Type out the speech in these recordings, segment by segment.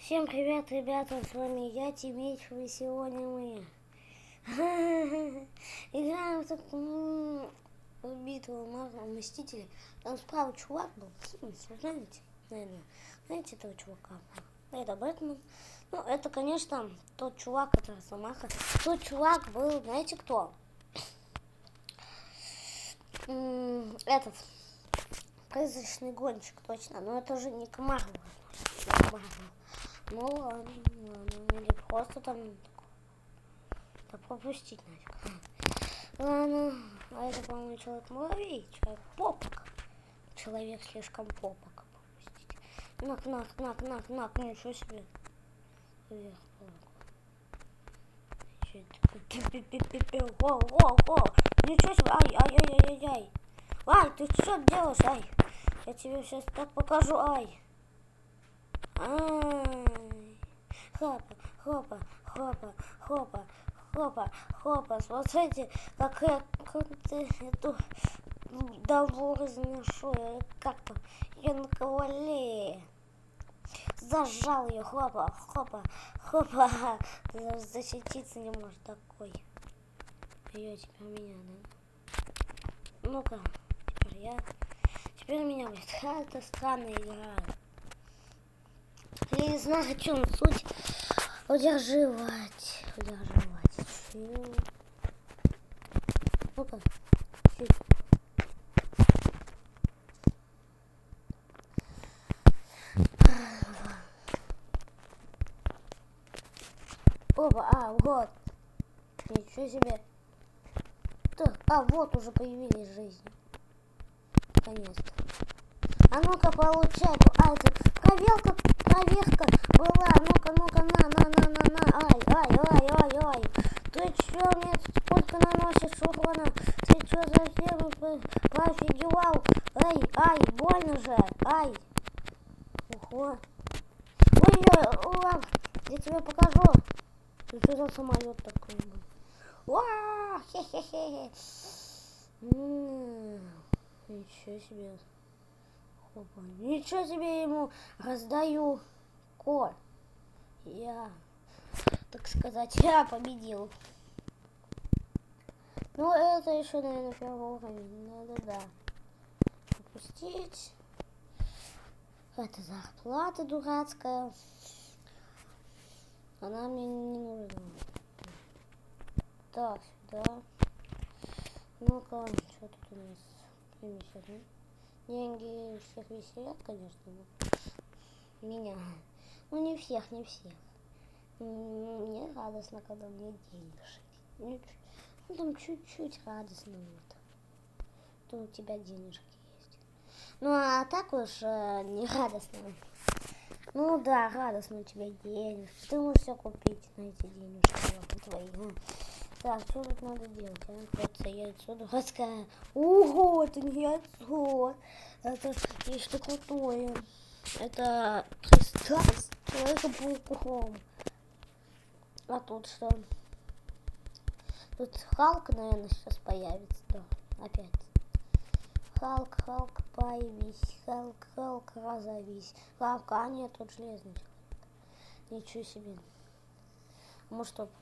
Всем привет, ребята, с вами я, Тимеич, и сегодня мы играем в такую битву Мстителей. Там справа чувак был, знаете, наверное, знаете этого чувака? Это Бэтмен. Ну, это, конечно, тот чувак, который Росомаха. Тот чувак был, знаете кто? Этот, призрачный гонщик, точно. Но это уже не к Марвелу. Ну ладно, или просто там так пропустить нафиг. Ладно, а это, по-моему, человек-муравей, человек-попок. Человек слишком попок пропустить. Нак, ничего себе. Вверх, ничего себе, ай. Ай, ты что делаешь, ай? Я тебе сейчас так покажу, ай. Хопа. Смотрите, как я эту даву разношу. Как-то я на ковале. Зажал ее, хопа. Защититься не может такой. Ее теперь меня, да? Ну-ка, теперь меня будет. Это странная игра. Я не знаю, о чем суть. Удерживать. Ну-ка. Опа, вот. Ничего себе. Вот уже появились жизни. Наконец-то. А ну-ка, получай. Это проверка была. Ну-ка, на. Ай. Ты чё мне сколько наносишь урона? Ты чё совсем пофигевал? Ай, больно же. Ай. Ого. Ой, я тебе покажу. Ты что за самолет такой был? Уа, хе-хе-хе. Ничего себе. Опа. Ничего себе ему раздаю. Я, так сказать, я победил. Ну, это еще, наверное, первый уровень. Да. Пропустить. Это зарплата дурацкая. Она мне не нужна. Так, сюда. Ну-ка, что тут у нас? Примечательно. Деньги всех веселят, конечно. Меня. Ну, не всех. Мне радостно, когда мне денежки. Ну, там чуть-чуть радостно вот. То у тебя денежки есть. Ну, а так уж не радостно. Ну, да, радостно у тебя денежки. Ты можешь все купить на эти денежки вот, твои. Так, что тут надо делать? Это яйцо дурацкое. Ого, это не яйцо. Это нечто крутое. Это кристалл с Человеком-пауком. А тут что? Тут Халк, наверное, сейчас появится. Да, опять. Халк, появись. Халк, разовись. Халк, а нет, тут железный человек. Ничего себе. Может, что?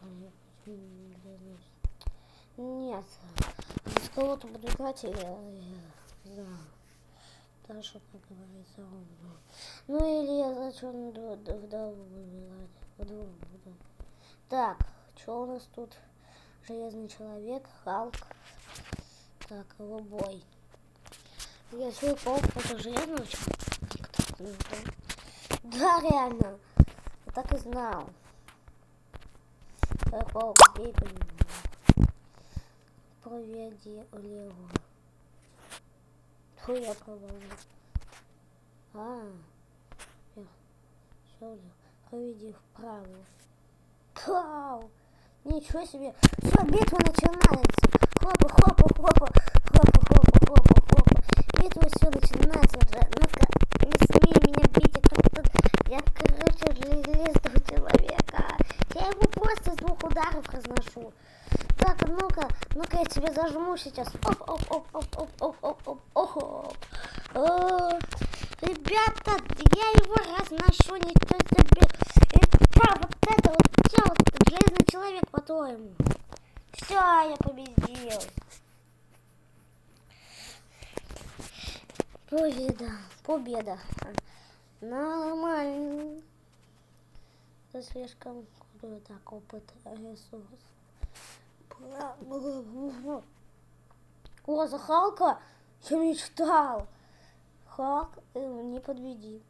Нет. С кого-то буду играть, да. Дальше, как говорится, ну или я зачем вдову буду. Так, что у нас тут? Железный человек, Халк. Так, его бой. Я Человек-паук против железного человека. Да, реально. Я так и знал. Человек-паук, бей по нему. Проведи влево. Фу, я провалил. Все влево. Проведи вправо. Кау! Ничего себе! Все, битва начинается! Хопа! Битва все начинается уже. Ну-ка, не смей меня бить. Я круче железного человека. Я его просто с 2 ударов разношу. Так, ну-ка, я тебя зажму сейчас. Ребята, я его разношу, ничего себе. победа. Победа. Нормально. Это слишком крутой так опыт, ресурс. О, за Халка я мечтал. Халк, не подведи.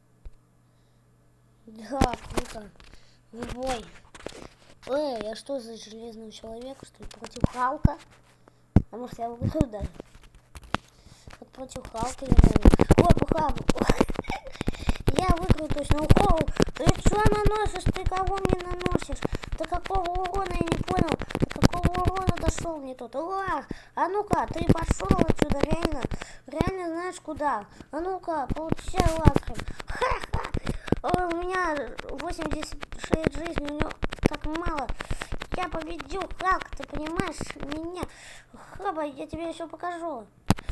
Да, круто. В бой. Я что за железного человека, что ли, против Халка? А может я выиграю даже? Вот против Халка я выиграю. Ой, по Халку. Я выиграю точно. Ого, ты что наносишь? Ты кого мне наносишь? До какого урона я не понял? До какого урона дошел мне тут? А ну-ка, ты пошел отсюда, реально. Реально знаешь куда? А ну-ка, получай лазером. Ха-ха! У меня 86 жизней, у него так мало. Я победил, Халк, ты понимаешь меня? Хаба, я тебе еще покажу.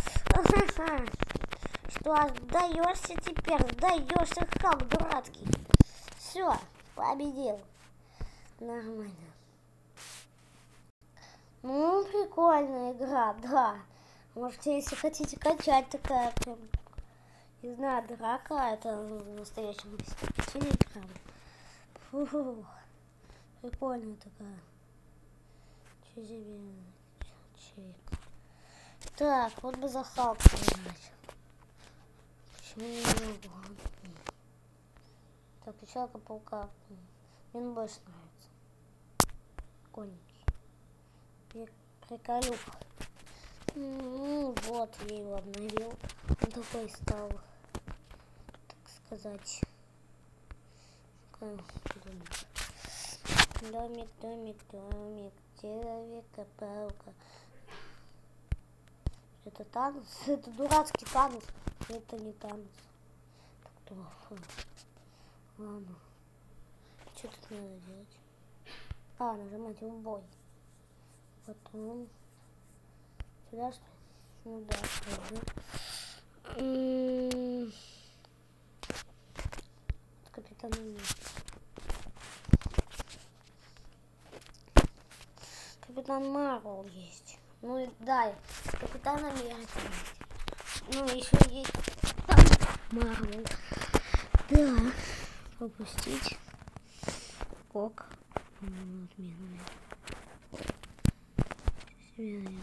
Что, сдаешься теперь? Сдаешься, Халк, дурацкий. Все, победил. Нормально. Ну, прикольная игра, да. Можете, если хотите, качать такая прям, не знаю, драка, это в настоящем стиле игра. Фу, прикольная такая. Че себе? Чейка. Так, вот бы за Халка играть. Почему не могу? Так, и Человека-паука. Мне больше нравится. Прикольненький. Приколюха. Вот, я его обновил. Он такой стал, так сказать. Домик, домик, домик, Человека-паука. Это Танос? Это дурацкий Танос. Это не Танос. Так, ладно. Что тут надо делать? Нажимать в бой. Потом сюда, что ли? Ну да, сюда. Капитан Америка. Капитан Марвел есть. Ну да, Капитан Америка есть. Ну еще есть Марвел. Да. Пропустить. Ок. Отменный. Себе.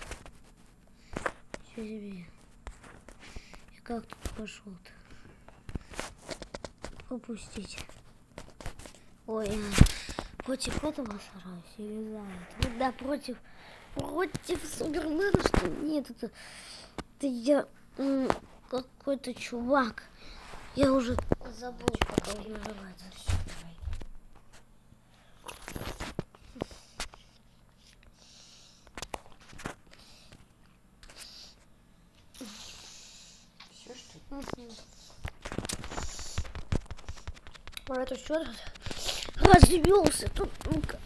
Себе. И как тут пошел-то? Пропустить. Ой, я против этого сараюсь или за это? Да, против Супермена, что нет, это я какой-то чувак. Я уже забыл, как он называется. А это что развелся? Тут ну-ка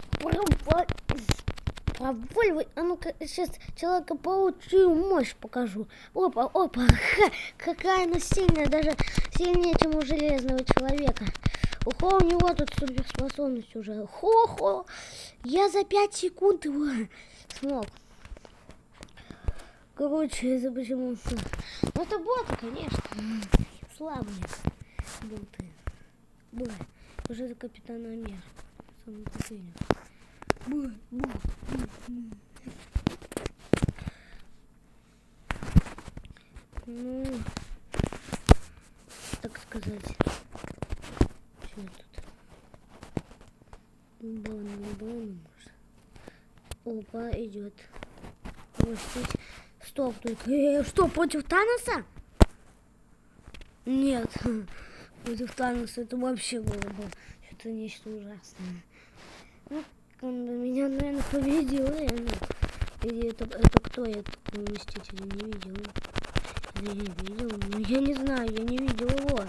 проваливай. А ну-ка сейчас Человека-паучью мощь покажу. Опа, опа, какая она сильная, даже сильнее, чем у Железного Человека. Ухо, у него тут суперспособность уже. Хо-хо, я за 5 секунд его смог. Короче, это почему? Ну это боты, конечно. Слабые боты. Бой. Уже за Капитана Америка. Самый последний. Бой. Ну, так сказать. Что тут? Бон, может. Опа, идет. Пустить. Стоп, только. Что, против Таноса? Нет. Против Таноса это вообще было бы что-то нечто ужасное. Ну, он бы меня, наверное, победил, реально. Или это кто? Я такого Мстителя не видел. Я не видел. Ну, я не знаю, я не видел его.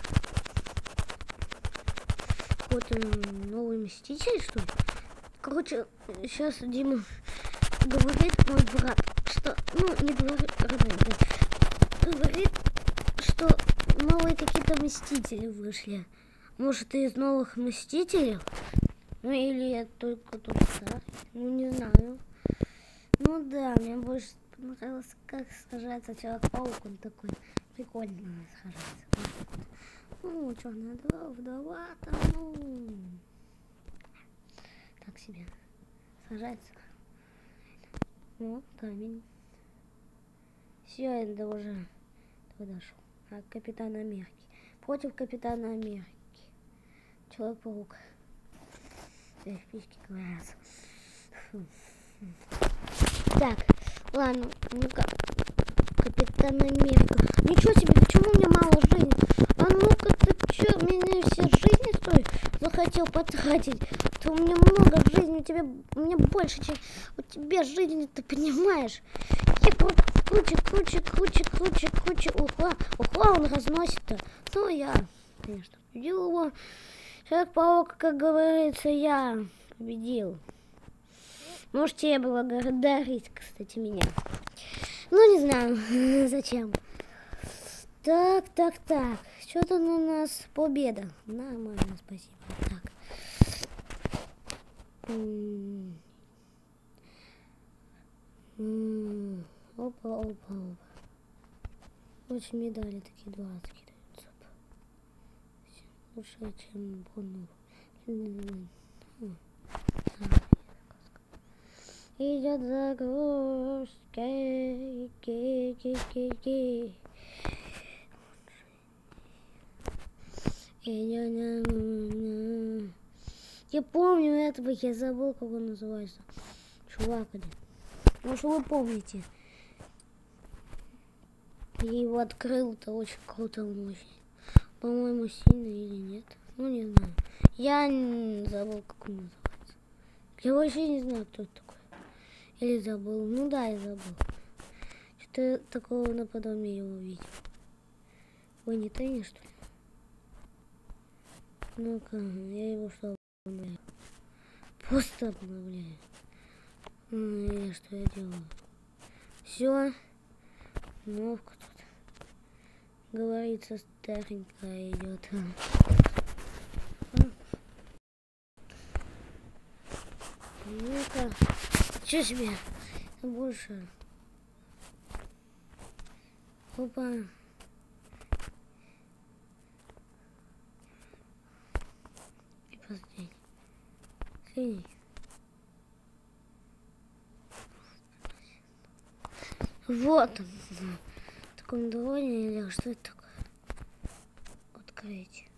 Вот новый Мститель, что ли? Короче, сейчас Дима говорит, мой брат, что... Ну, не говорит, говорит, что новые какие-то Мстители вышли. Может, из новых Мстителей? Ну, или это только тот старый? Ну, не знаю. Ну, да, мне больше понравилось, как сражается Человек-паук. Он такой Прикольно сражаться. Ну, черная вдова там, ну, так себе. Сражается. Ну, камень. Все, это уже подошел. А Капитан Америки. Против Капитана Америки. Человек-паук. Эх, письки говорят. Так, ладно, ну-ка. Капитан Америка. Ничего себе, почему у меня мало жизни? А ну-ка ты чё, мне все жизни стоит захотел потратить? То у меня много жизни, у меня больше, чем у тебя жизни, ты понимаешь? Я круче. Ухла он разносит-то. Ну, я, конечно, победил его. Человек-паук, как говорится, я победил. Можете благодарить, кстати, меня. Ну, не знаю, зачем. Так. Что-то у нас победа. Нормально, спасибо. Так. Опа. Очень медали такие 20 кидаются. Лучше, чем бонус. Идет загрузка. Я помню этого, я забыл, как он называется. Чувак один. Может, вы помните. Я его открыл, это очень круто, очень. По-моему, сильный или нет. Ну, не знаю. Я забыл, как он называется. Я вообще не знаю, кто это такой. Или забыл. Ну да, я забыл. Что-то такого наподобие его видел. Вы не Тенни, что ли? Ну-ка, я его что обновляю? Просто обновляю. Или что я делаю? Все. Новка тут. Говорится, старенькая идет. Ну-ка. Че себе? Больше. Опа. И последний. Синий. Вот он. В таком дроне или что это такое? Открыть.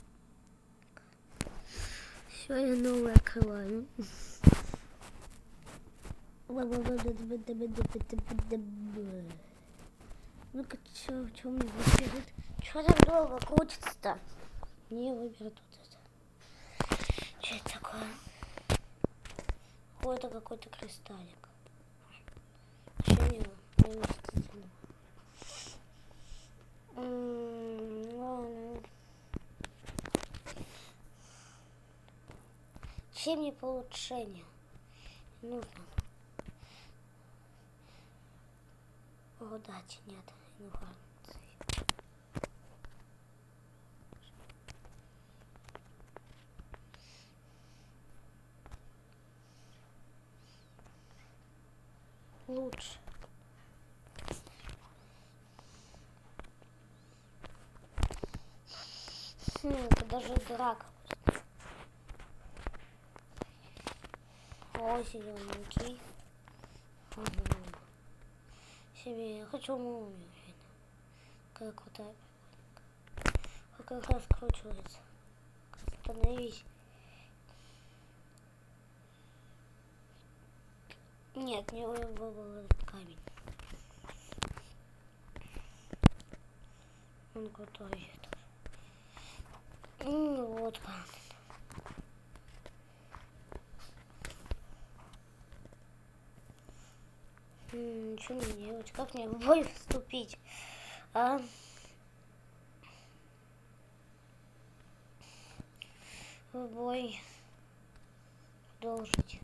Все, я новое открываю. Ну-ка, что мне выберет? Что так долго крутится-то? Мне выберет вот это. Что это такое? О, это какой-то кристаллик. Что мне ладно. Чем мне по улучшению? Нужно. Удачи нет. Информации. Лучше. Это даже драка. О, зелененький. Себе я хочу мумию. Как вот так. Как раскручивается. Остановись. Нет, не был этот камень. Он крутой. Вот камень. Что мне делать? Как мне в бой вступить? А? В бой продолжить.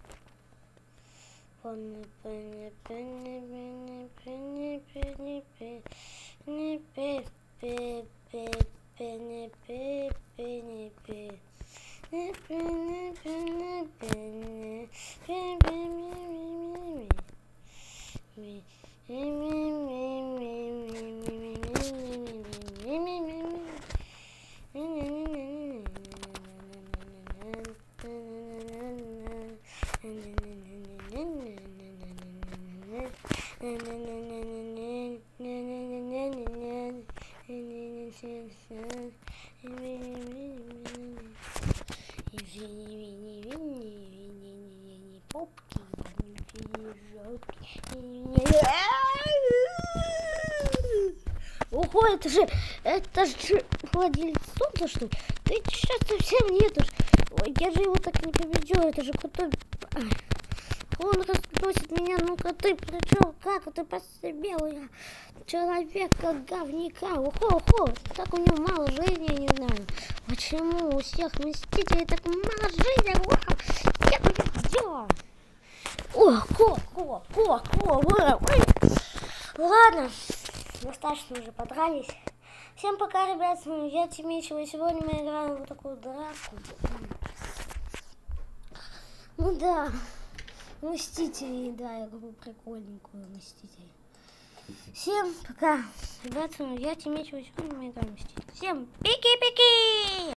Ого, это же владелец солнца, что ли? Да сейчас совсем нету. Ой, я же его так не победил, это же крутой. Он разносит меня, ну-ка ты причем, как ты пособел, я человека говнюка, ухо, так у него мало жизни, я не знаю. Почему у всех мстителей так мало жизни, вау, я победил. Ладно, достаточно уже подрались. Всем пока, ребят, я Тимичева, и сегодня мы играем в вот такую драку. Ну да. Мстители, да, я говорю прикольненькую Мстители. Всем пока. Ребята, я Тимичева, сегодня мы играем Мстители. Всем пики-пики!